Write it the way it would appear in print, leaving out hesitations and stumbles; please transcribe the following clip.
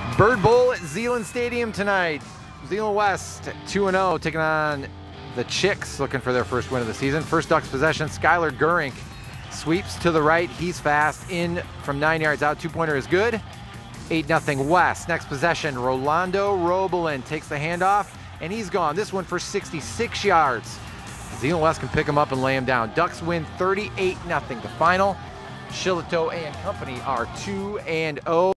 Bird Bowl at Zeeland Stadium tonight. Zeeland West 2-0 taking on the Chicks, looking for their first win of the season. First Ducks possession, Skylar Gurink sweeps to the right. He's fast in from 9 yards out. Two-pointer is good. 8-0 West. Next possession, Rolando Robolin takes the handoff, and he's gone. This one for 66 yards. Zeeland West can pick him up and lay him down. Ducks win 38-0. The final. Shillito and company are 2-0.